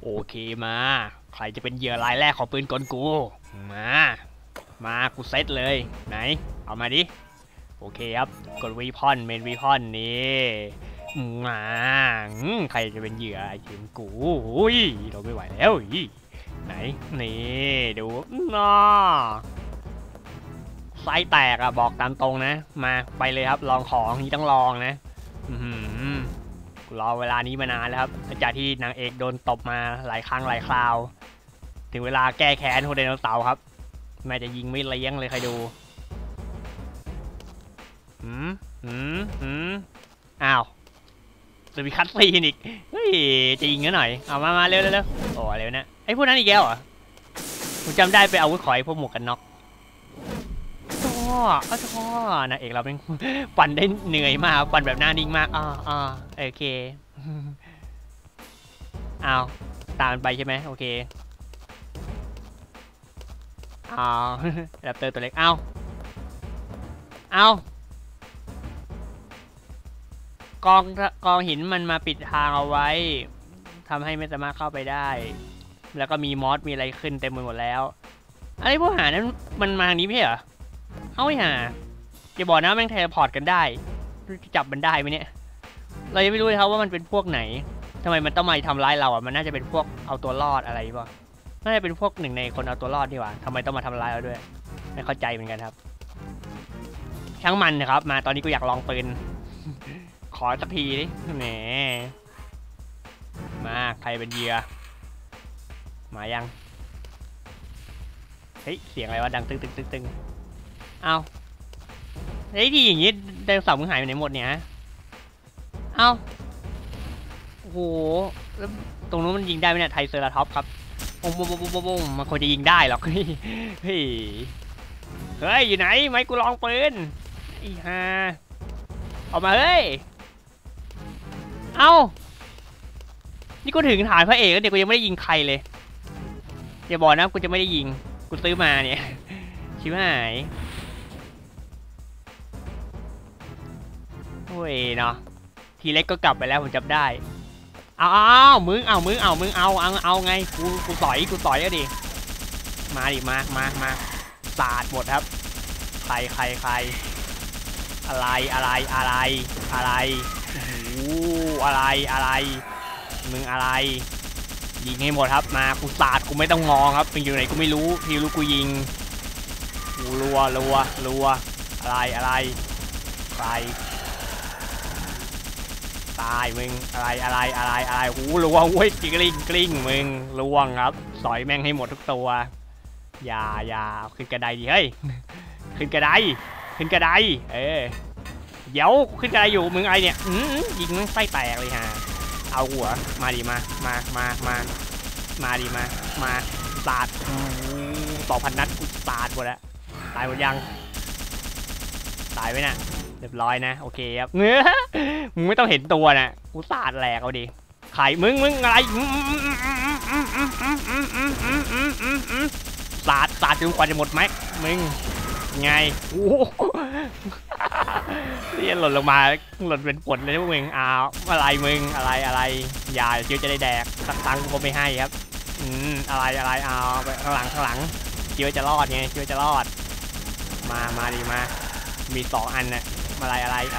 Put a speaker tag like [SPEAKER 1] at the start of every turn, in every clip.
[SPEAKER 1] โอเคมาใครจะเป็นเหยื่อรายแรกของปืนกลกูมากูเซตเลยไหนเอามาดิโอเคครับกดวีพอนเมนวีพอนนี่มาใครจะเป็นเหยื่อไอ้ทีมกูอุ้ยเราไม่ไหวแล้วไหนนี่ดูน่าไส้แตกอะบอกตามตรงนะมาไปเลยครับลองของนี่ต้องลองนะรอเวลานี้มานานแล้วครับจากที่นางเอกโดนตบมาหลายครั้งหลายคราวถึงเวลาแก้แค้นโฮเดโนเสาร์ครับแม่จะยิงไม่เลี้ยงเลยใครดูอ้าวจะมีคัตซีนอีกเฮ้ยจะยิงกันหน่อยเอามาเร็วโอ้เร็วนะไอ้พวกนั้นอีกแล้วเหรอผมจำได้ไปเอาวุธขอยพวกหมวกกันน็อกท่อนางเอกเราเป็นปั่นได้เหนื่อยมากปั่นแบบหน้านิ่งมากโอเคเอาตามไปใช่ไหมโอเคแรปเตอร์ตัวเล็กเอากองหินมันมาปิดทางเอาไว้ทำให้ไม่สามารถเข้าไปได้แล้วก็มีมอสมีอะไรขึ้นเต็มไปหมดแล้วอะไรพวกหานั้นมันมาทางนี้ไม่ใช่เหรอเอาไม่หาจะบอกนะแม่งเทเลพอร์ตกันได้จับมันได้ไหมเนี่ยเรายังไม่รู้เลยครับว่ามันเป็นพวกไหนทำไมมันต้องมาทำร้ายเราอ่ะมันน่าจะเป็นพวกเอาตัวรอดอะไรป่ะน่าจะเป็นพวกหนึ่งในคนเอาตัวรอดดีกว่าทำไมต้องมาทำร้ายเราด้วยไม่เข้าใจเหมือนกันครับช่างมันนะครับมาตอนนี้กูอยากลองปืนขอสักทีดิแหมมาใครเป็นเหยื่อมายังเฮ้ยเสียงอะไรวะดังตึงเอาไอ้ที่อย่างงี้ไดโนเสาร์มึงหายไปไหนหมดเนี่ยเอาโอ้โหแล้วตรงนู้นมันยิงได้ไหมเนี่ยไทเซอราท็อปครับโอ้โหมันควรจะยิงได้หรอกเฮ้ยอยู่ไหนไม่กูลองปืนอีห่าออกมาเฮ้ยเอานี่กูถึงฐานพระเอกแล้วเดี๋ยวกูยังไม่ได้ยิงใครเลยอย่าบอกนะกูจะไม่ได้ยิงกูซื้อมาเนี่ยชิบหายโอ้ยเนาะทีเล็กก็กลับไปแล้วผมจำได้มึงเอาไงกูต่อยก็ดิมาดิมาสาดหมดครับใครอะไรโอ้โหอะไรมึงอะไรยิงให้หมดครับมากูสาดกูไม่ต้องงอครับเป็นอยู่ไหนกูไม่รู้พี่รู้กูยิงกูรัวอะไรใครตายมึงอะไรหูรัวเว้ยกลิ้งมึงล่วงครับสอยแม่งให้หมดทุกตัวอย่าขึ้นกระไดดิเฮ้ยขึ้นกระไดเดี๋ยวขึ้นกระไดอยู่มึงอะไรเนี่ยยิงมึงไส้แตกเลยฮะเอาหัวมาดิมาดิมาสาด2,000 นัดกูสาดหมดแล้วตายหมดยังตายไหมน่ะเรียบร้อยนะโอเคครับมึงไม่ต้องเห็นตัวนะกูสาดแหลกเอาดิไข่มึงอะไรสาดจนกว่าจะหมดแม็กมึงไงโอ้เรียนหล่นลงมาหล่นเป็นฝนเลยพวกมึงอะไรมึงอะไรอย่าเดี๋ยวจะได้แดกสักตังกูไม่ให้ครับอะไรเอาไปข้างหลังเดี๋ยวจะรอดไงเดี๋ยวจะรอดมาดีมามี2 อันน่ะอะไร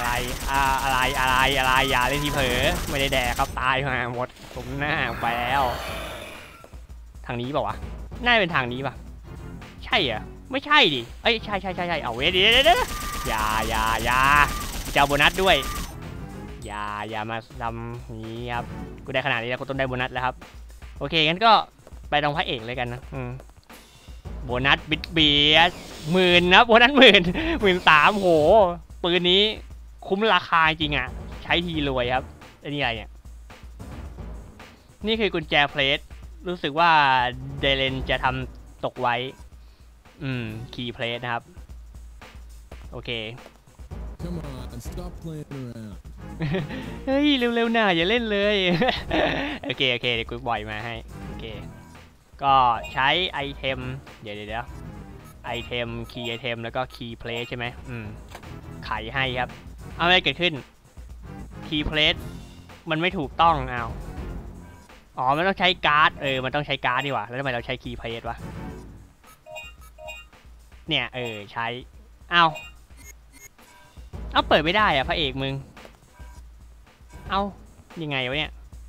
[SPEAKER 1] อย่าเล่นทีเผลอไม่ได้แดกครับตายมาหมดผมหน้าไปแล้วทางนี้เปล่าวะน่าเป็นทางนี้ป่ะใช่อ่ะไม่ใช่ดิเอ้ยใช่เอาเว้ยเดี๋ยวอย่าจะเอาโบนัสด้วยอย่ามาทำนี้ครับกูได้ขนาดนี้แล้วกูต้องได้โบนัสแล้วครับโอเคงั้นก็ไปตรงพระเอกเลยกันนะโบนัสบิดเบียร์10,000นะโบนัส13,000โหปืนนี้คุ้มราคาจริงอ่ะใช้ทีรวยครับอันนี้อะไรเนี่ยนี่คือกุญแจเพลสรู้สึกว่าเดเลนจะทำตกไว้คีย์เพลสนะครับโอเคเฮ้ยเร็วๆหน่าอย่าเล่นเลยโอเคเดี๋ยวกูบ่อยมาให้โอเคก็ใช้ไอเทมเดี๋ยวไอเทมคีย์ไอเทมแล้วก็คีย์เพลสใช่ไหมไขให้ครับอะไรเกิดขึ้นคีย์เพลสมันไม่ถูกต้องอ๋อมันต้องใช้การ์ดมันต้องใช้การ์ดดีกว่าแล้วทำไมเราใช้คีย์เพลทวะเนี่ยใช้เอาเปิดไม่ได้อะพระเอกมึงเอายังไงวะเนี่ย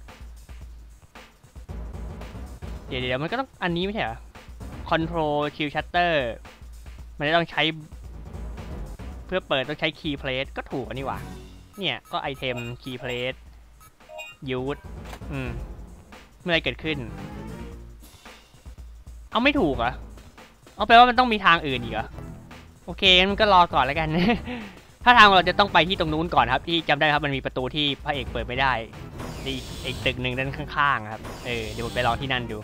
[SPEAKER 1] เดี๋ยวมันก็ต้องอันนี้ไม่ใช่เหรอ Control Q Shutter มันจะต้องใช้เพื่อเปิดต้องใช้ Key Plate ก็ถูกอันนี้ว่ะเนี่ยก็ไอเทม Key Plate Use เมื่อไรเกิดขึ้นเอาไม่ถูกเหรอเอาแปลว่ามันต้องมีทางอื่นอีกเหรอโอเคงั้นมันก็รอก่อนแล้วกัน ถ้าทางเราจะต้องไปที่ตรงนู้นก่อนครับที่จำได้ครับมันมีประตูที่พระเอกเปิดไม่ได้อีกตึกหนึ่งด้านข้างๆครับเดี๋ยวผมไปลองที่นั่นดู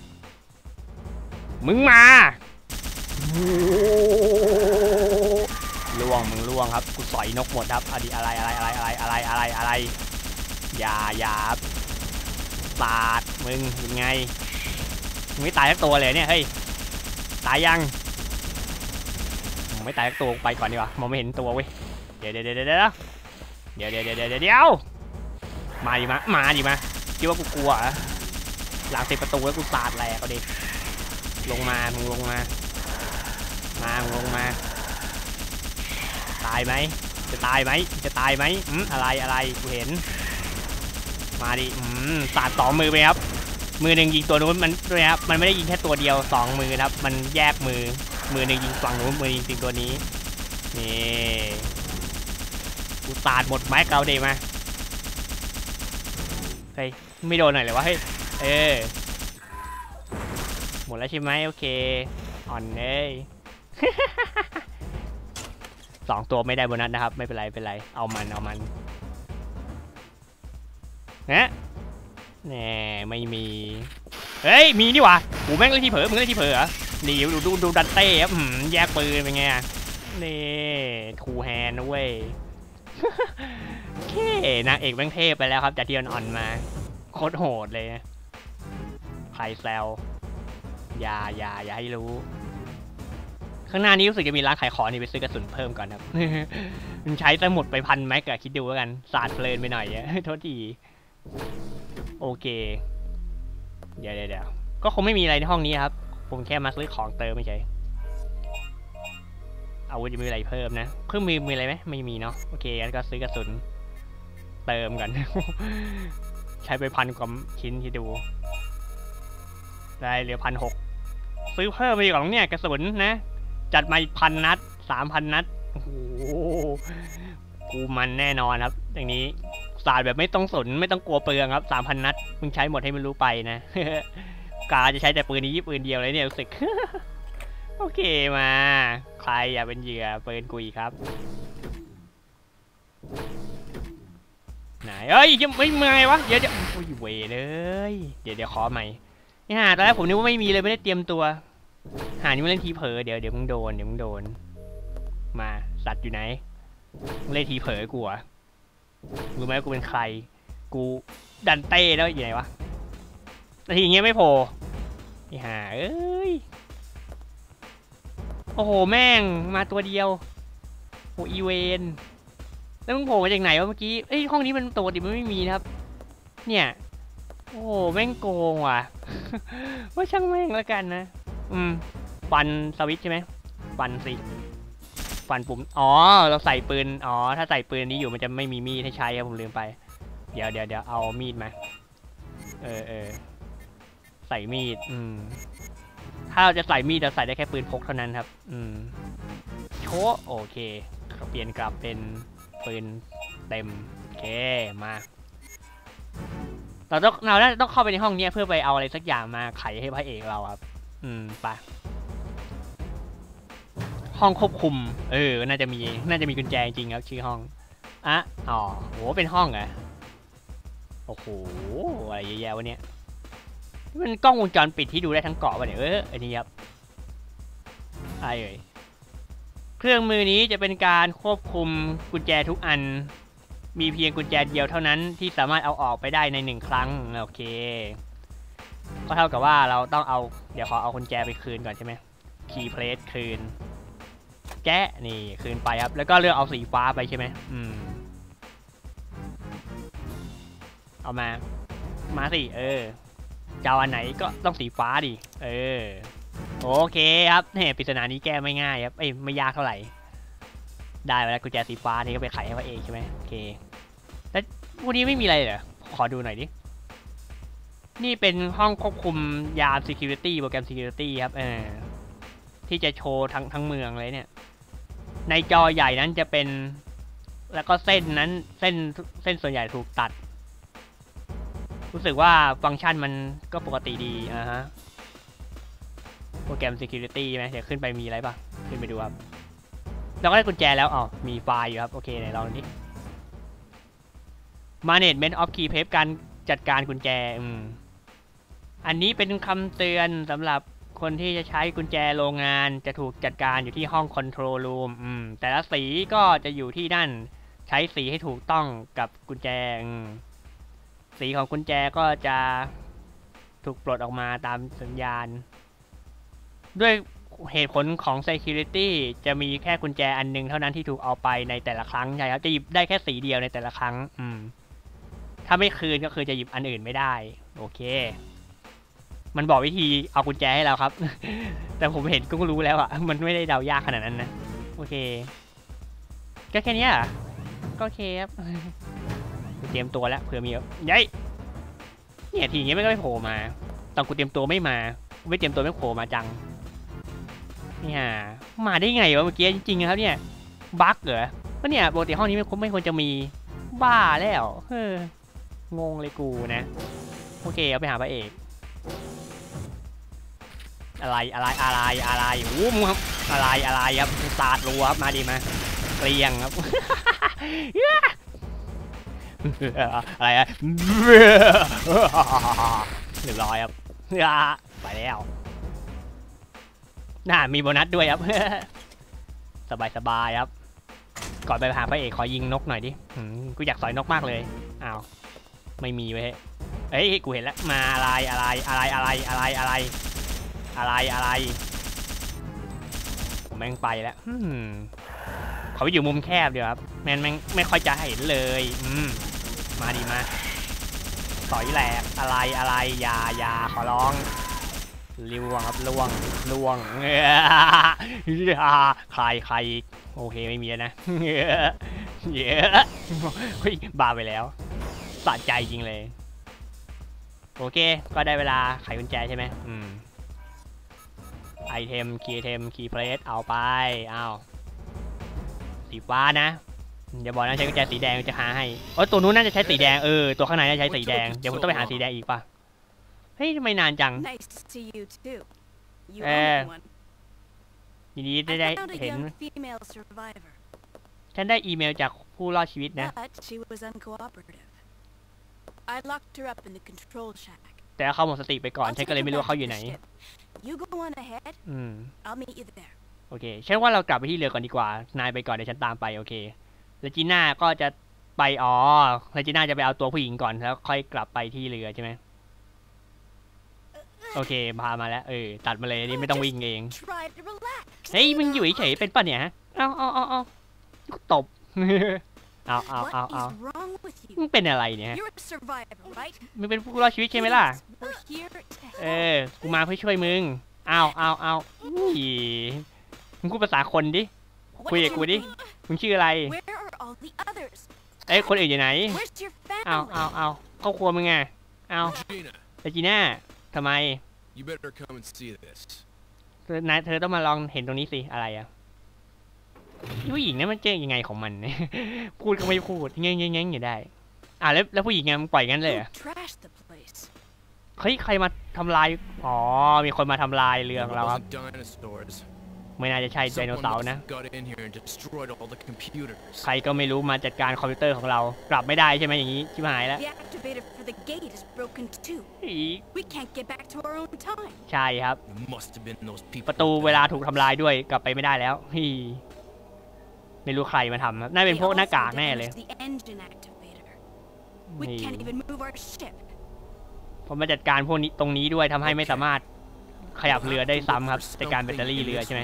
[SPEAKER 1] มึงมาล่วงมึงล่วงครับกูสอยนกหมดครับอะไรอย่าปาดมึงยังไงมึงไม่ตายทั้งตัวเลยเนี่ยเฮ้ยตายยังไม่ตายทั้งตัวไปก่อนดีกว่ามองไม่เห็นตัวเว้ยเดี๋ยวมาดิมาคิดว่ากูกลัวหลังติดประตูแล้วกูสาดแหลกเอาดิลงมามึงลงมาตายไหมจะตายไหมอะไรกูเห็นมาดิสาด2 มือไปครับมือหนึ่งยิงตัวนู้นมันด้วยครับมันไม่ได้ยิงแค่ตัวเดียว2 มือครับมันแยกมือหนึ่งยิงฝั่งนู้นมือยิงตัวนี้นี่กูสาดหมดไม้เกาเดมาเฮ้ยไม่โดนหน่อยเลยวะเฮ้ยหมดแล้วใช่ไหมโอเคอ่อนเลย2 ตัวไม่ได้โบนัสนะครับไม่เป็นไรเอามันเนี่ยไม่มีเฮ้ยมีนี่หว่ากูแม่งเล่นที่เผลอมึงเล่นที่เผลอเหรอนี่ดูดันเต้ครับแยกปืนเป็นไงนี่ทูแฮนด์นะเว้ยโอเคนางเอกแม่งเทพไปแล้วครับจากที่อ่อนมาโคตรโหดเลยใครแซวอย่าให้รู้ข้างหน้านี้รู้สึกจะมีร้านขายของนี่ไปซื้อกระสุนเพิ่มก่อนครับ มันใช้สมุดไป1,000 แม็กอะคิดดูแล้วกันสาดเพลินไปหน่อยโทษทีโอเคเดี๋ยวก็คงไม่มีอะไรในห้องนี้ครับผมแค่มาซื้อของเติมไม่ใช่อาวุธจะมีอะไรเพิ่มนะเครื่องมือมีอะไรไหมไม่มีเนาะโอเคงั้นก็ซื้อกระสุนเติมกัน ใช้ไป1,000 กว่าชิ้นที่ดูได้เหลือ1,600ซื้อเพิ่มไปอีกของเนี่ยกระสุนนะจัดมาอีก1,000 นัด 3,000 นัดโอ้โหกูมันแน่นอนครับอย่างนี้สาดแบบไม่ต้องสนไม่ต้องกลัวเปลืองครับ 3,000 นัดมึงใช้หมดให้มันรู้ไปนะ กาจะใช้แต่ปืนนี้ปืนเดียวเลยเนี่ยรู้สึก โอเคมาใครอยากเป็นเหยื่อปืนกุยครับไหนเอ้ยยังไม่เมื่อไงวะเดี๋ยวโอ้ยเวเลยเดี๋ยวขอใหม่นี่ฮะตอนแรกผมนึกว่าไม่มีเลยไม่ได้เตรียมตัวหานี่มาเล่นทีเผลอเดี๋ยวมึงโดนมาสัตว์อยู่ไหนเล่นทีเผลอกูอะรู้ไหมกูเป็นใครกูดันเต้แล้วอยู่ไหนวะนาทีอย่างเงี้ยไม่โผล่นี่ฮะเอ้ยโอ้โหแม่งมาตัวเดียวโอ้อีเวนแล้วมึงโผล่มาจากไหนวะเมื่อกี้เอ้ยห้องนี้มันตัวดิมันไม่มีนะครับเนี่ยโอ้โหแม่งโกงว่ะ ว่าช่างแม่งแล้วกันนะฟันสวิตช์ใช่ไหมฟันสิฟันปุ่มอ๋อเราใส่ปืนอ๋อถ้าใส่ปืนนี้อยู่มันจะไม่มีมีดให้ใช้ครับผมลืมไปเดี๋ยวเอามีดมาใส่มีดถ้าเราจะใส่มีดเราใส่ได้แค่ปืนพกเท่านั้นครับโชว์โอเคเปลี่ยนกลับเป็นปืนเต็มโอเคมาเราต้องเข้าไปในห้องนี้เพื่อไปเอาอะไรสักอย่างมาไขให้พระเอกเราครับไปห้องควบคุมน่าจะมีกุญแจจริงครับชื่อห้องอ๋อโหเป็นห้องเหรอโอ้โหอะไรเยอะแยะวะเนี่ยมันกล้องวงจรปิดที่ดูได้ทั้งเกาะวะเนี่ยอันนี้ครับอะไรเครื่องมือนี้จะเป็นการควบคุมกุญแจทุกอันมีเพียงกุญแจเดียวเท่านั้นที่สามารถเอาออกไปได้ใน1 ครั้งโอเคก็เท่ากับว่าเราต้องเอาเดี๋ยวขอเอากุญแจไปคืนก่อนใช่ไหมคีย์เพลทคืนแกะนี่คืนไปครับแล้วก็เลือกเอาสีฟ้าไปใช่ไหมเอามาสิจะเอาอันไหนก็ต้องสีฟ้าดิโอเคครับเนี่ยปริศนานี้แก้ไม่ง่ายครับไม่ยากเท่าไหร่ได้ไปแล้วกุญแจสีฟ้านี่ก็ไปไขให้พระเอกใช่ไหมโอเคแล้ววันนี้ไม่มีอะไรเหรอขอดูหน่อยดินี่เป็นห้องควบคุมยาม security โปรแกรม security ครับที่จะโชว์ทั้งเมืองเลยเนี่ยในจอใหญ่นั้นจะเป็นแล้วก็เส้นนั้นเส้นส่วนใหญ่ถูกตัดรู้สึกว่าฟังก์ชันมันก็ปกติดีฮะโปรแกรม security ไหมเดี๋ยวขึ้นไปมีอะไรป่ะขึ้นไปดูครับเราก็ได้กุญแจแล้วมีไฟล์อยู่ครับโอเคไหนลองดิ management of key safe การจัดการกุญแจอันนี้เป็นคำเตือนสำหรับคนที่จะใช้กุญแจโรงงานจะถูกจัดการอยู่ที่ห้อง control room แต่ละสีก็จะอยู่ที่นั่นใช้สีให้ถูกต้องกับกุญแจสีของกุญแจก็จะถูกปลดออกมาตามสัญญาณด้วยเหตุผลของ security จะมีแค่กุญแจอันนึงเท่านั้นที่ถูกเอาไปในแต่ละครั้งใช่ครับจะหยิบได้แค่สีเดียวในแต่ละครั้งถ้าไม่คืนก็คือจะหยิบอันอื่นไม่ได้โอเคมันบอกวิธีเอากุญแจให้เราครับ แต่ผมเห็นก็รู้แล้วมันไม่ได้เดายากขนาดนั้นนะโอเคก็แค่นี้ก็โอเคครับเตรียมตัวแล้วเผื่อมียัยเนี่ยทีนี้ไม่โผล่มาตอนกูเตรียมตัวไม่มาไม่เตรียมตัวไม่โผล่มาจังนี่มาได้ไงวะเมื่อกี้จริงๆครับเนี่ยบั๊กเหรอก็เนี่ยปกติห้องนี้ไม่ควรจะมีบ้าแล้วงงเลยกูนะโอเคเอาไปหาพระเอกอะไรโอ้มึงครับอะไรครับสาดรัวครับมาดีมาเกลียงครับ อะไรเรียบร้อยครับไปแล้วมีโบนัสด้วยครับ สบายครับก่อนไปหาพระเอกขอยิงนกหน่อยดิกูอยากสอยนกมากเลยไม่มีเว้ยกูเห็นแล้วมาอะไรผมแม่งไปแล้วเขาไปอยู่มุมแคบเดี๋ยวครับแม่งไม่ค่อยจะเห็นเลยมาดีมาสอยแหลกอะไรอย่าขอร้องล่วงครับล่วงใครโอเคไม่มีนะเยอะเฮ้ยบ้าไปแล้วสะใจจริงเลยโอเคก็ได้เวลาไขกุญแจใช่ไหมไอเทมคีย์เพลสเอาไปสีฟ้านะอย่าบอกนะใช้กุญแจสีแดงจะหาให้ตัวนู้นน่าจะใช้สีแดงตัวข้างในน่าจะใช้สีแดงเดี๋ยวผมต้องไปหาสีแดงอีกป่ะเฮ้ยทำไมนานจังยินดีได้เห็นฉันได้อีเมลจากผู้รอดชีวิตนะแต่เขาหมดสติไปก่อนฉันก็เลยไม่รู้เขาอยู่ไหนโอเคฉันว่าเรากลับไปที่เรือก่อนดีกว่านายไปก่อนเดี๋ยวฉันตามไปโอเคแล้วจีน่าก็จะไปแล้วจีน่าจะไปเอาตัวผู้หญิงก่อนแล้วค่อยกลับไปที่เรือใช่ไหมโอเคพามาแล้วตัดมาเลยนี่ไม่ต้องวิ่งเองเฮ้ยมึงอยู่เฉยเป็นป่ะเนี่ยเอาตบเอามึงเป็นอะไรเนี่ยมึงเป็นผู้รอดชีวิตใช่ไหมล่ะกูมาเพื่อช่วยมึงเอามึงพูดภาษาคนดิคุยกับกูดิมึงชื่ออะไรคนอื่นอยู่ไหนเอาครอบครัวมึงไงแต่จีน่าทำไมเธอต้องมาลองเห็นตรงนี้สิอะไรผู้หญิงนั้นมันเจ๊ยังไงของมันเนี่ยพูดก็ไม่พูดเงี้ยอยู่ได้แล้วผู้หญิงไงมึงปล่อยงั้นเลยเฮ้ยใครมาทำลายมีคนมาทำลายเรือของเราครับไม่น่าจะใช่ไดโนเสาร์นะใครก็ไม่รู้มาจัดการคอมพิวเตอร์ของเรากลับไม่ได้ใช่ไหมอย่างนี้ชิบหายแล้วใช่ครับประตูเวลาถูกทำลายด้วยกลับไปไม่ได้แล้วไม่รู้ใครมาทำน่าเป็นพวกหน้ากากแน่เลยผมมาจัดการพวกนี้ตรงนี้ด้วยทำให้ไม่สามารถขยับเรือได้ซ้ำครับในการแบตเตอรี่เรือใช่ไหม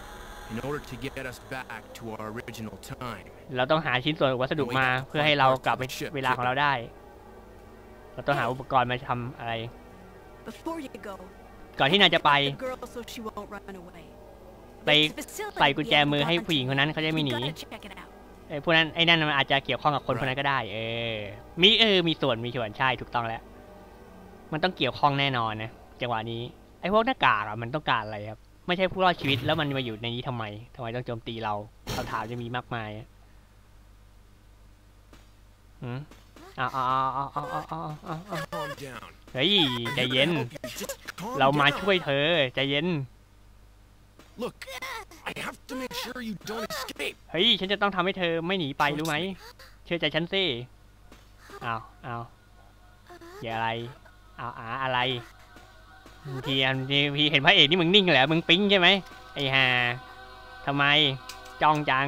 [SPEAKER 1] เราต้องหาชิ้นส่วนวัสดุมาเพื่อให้เรากลับไปเวลาของเราได้เราต้องหาอุปกรณ์มาทำอะไร
[SPEAKER 2] Before you go,
[SPEAKER 1] ก่อนที่นายจะไป
[SPEAKER 2] the girl so she won't run away.
[SPEAKER 1] ไปใส่กุญแจมือให้ผู้หญิงคนนั้นเขาจะไม่หนี
[SPEAKER 2] You gotta check it out.
[SPEAKER 1] พวกนั้นไอ้นั่นมันอาจจะเกี่ยวข้องกับคนคนนั้นก็ได้ มีส่วนใช่ถูกต้องแล้วมันต้องเกี่ยวข้องแน่นอนนะจังหวะนี้ไอ้พวกหน้ากากอ่ะมันต้องการอะไรครับไม่ใช่ผู้รอดชีวิตแล้วมันมาอยู่ในนี้ทำไมต้องโจมตีเราคำถามจะมีมากมายเอาเฮ้ยใจเย็นเรามาช่วยเธอใจเย็นเฮ้ยฉันจะต้องทำให้เธอไม่หนีไปรู้ไหมเชื่อใจฉันสิเอาอย่าอะไรอะไรพี่เห็นพระเอกนี่มึงนิ่งแหละมึงปิ๊งใช่ไหมไอ้ห่าทำไมจ้องจัง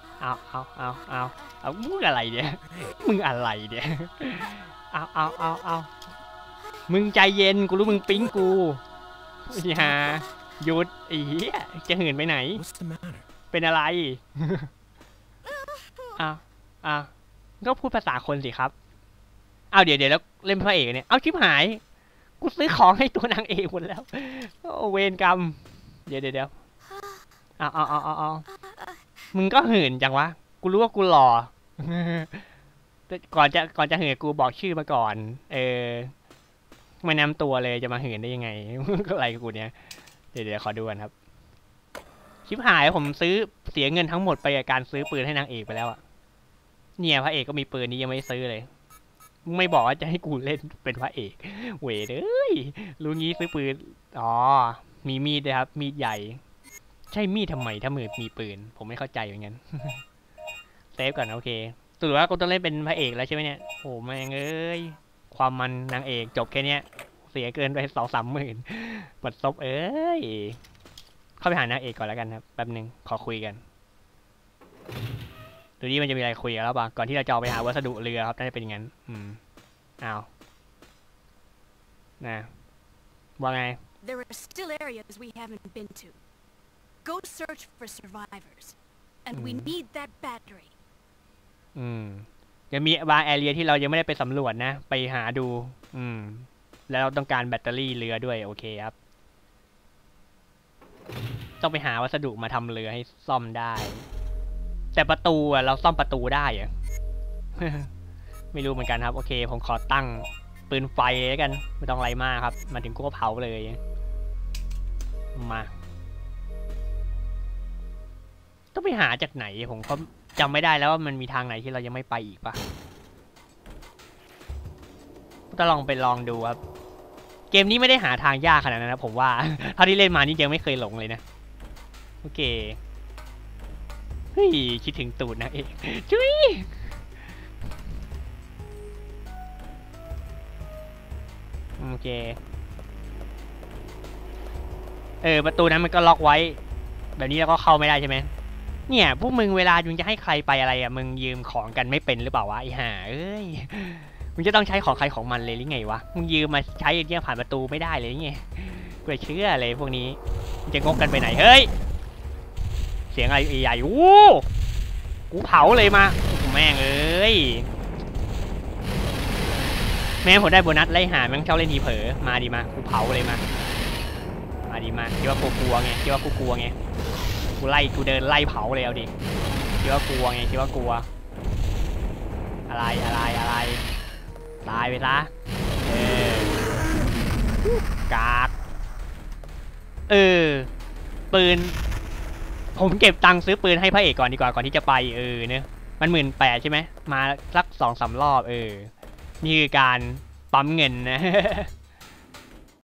[SPEAKER 1] เอามึงอะไรเนี่ยมึงอะไรเนี่ยเอามึงใจเย็นกูรู้มึงปิ๊งกูไอ้ห่าหยุดไอ้เหี้ยจะหื่นไปไหนเป็นอะไรก็พูดภาษาคนสิครับเดี๋ยวแล้วเล่นพระเอกเนี่ยเอาชิบหายกูซื้อของให้ตัวนางเอกหมดแล้วเวรกรรมเดี๋ยวเอามึงก็หื่นจังวะกูรู้ว่ากูหล่อก่อนจะหื่นกูบอกชื่อมาก่อนไม่นำตัวเลยจะมาหื่นได้ยังไงก็อะไรกูเนี่ยเดี๋ยวขอดูกันครับชิบหายผมเสียเงินทั้งหมดไปกับการซื้อปืนให้นางเอกไปแล้วอะเนี่ยพระเอกก็มีปืนนี้ยังไม่ซื้อเลยไม่บอกว่าจะให้กูเล่นเป็นพระเอกเว้ยเอ้ยรู้งี้ซื้อปืนมีมีดเลยครับมีดใหญ่ใช่มีดทำไมถ้ามือมีปืนผมไม่เข้าใจเหมือนกันเซฟก่อนโอเคสรุปว่ากูต้องเล่นเป็นพระเอกแล้วใช่ไหมเนี่ยโอ้แม่งเอ้ยความมันนางเอกจบแค่เนี้ยเสียเกินไป2-3 หมื่นบัดซบเข้าไปหานางเอกก่อนแล้วกันครับแป๊บนึงขอคุยกันดูดิมันจะมีอะไรคุยกันแล้วป่ะก่อนที่เราจะไปหาวัสดุเรือครับน่าจะเป็นอย่างนั้นนะว่าไง
[SPEAKER 2] There are still areas we haven't been to. Go search for survivors, and we need that battery.
[SPEAKER 1] จะมีบางแอเรียที่เรายังไม่ได้ไปสำรวจนะไปหาดูแล้วเราต้องการแบตเตอรี่เรือด้วยโอเคครับต้องไปหาวัสดุมาทำเรือให้ซ่อมได้แต่ประตูเราซ่อมประตูได้อะ ไม่รู้เหมือนกันครับโอเคผมขอตั้งปืนไฟแล้วกันไม่ต้องอะไรมากครับมาถึงกูก็เผาเลยมาต้องไปหาจากไหนผมก็จำไม่ได้แล้วว่ามันมีทางไหนที่เรายังไม่ไปอีกปะต้องลองดูครับเกมนี้ไม่ได้หาทางยากขนาดนั้นนะผมว่าเท่าที่เล่นมานี่ยังไม่เคยหลงเลยนะโอเคเฮ้ยคิดถึงตูดนะเองจุ๊ยโอเคประตูนั้นมันก็ล็อกไว้แบบนี้เราก็เข้าไม่ได้ใช่ไหมเนี่ยพวกมึงเวลามึงจะให้ใครไปอะไรมึงยืมของกันไม่เป็นหรือเปล่าวะไอ้ห่ามึงจะต้องใช้ของใครของมันเลยหรือไงวะมึงยืมมาใช้เนี่ยผ่านประตูไม่ได้เลยไงกูเชื่อเลยพวกนี้จะงกกันไปไหนเฮ้ยเสียงอะไรใหญ่กูเผาเลยมาแม่งแม่ผมได้โบนัสไล่หาแม่งเจ้าเล่นทีเผลอมาดีมากูเผาเลยมาดีมาคิดว่ากูกลัวไงคิดว่ากูกลัวไงกูเดินไล่เผาเลยเอาดิคิดว่ากลัวไงคิดว่ากลัวอะไรตายไปซะกากปืนผมเก็บตังค์ซื้อปืนให้พระเอกก่อนดีกว่าก่อนที่จะไปเนี่ยมัน18,000ใช่ไหมมาสัก2-3 รอบนี่คือการปั๊มเงินนะ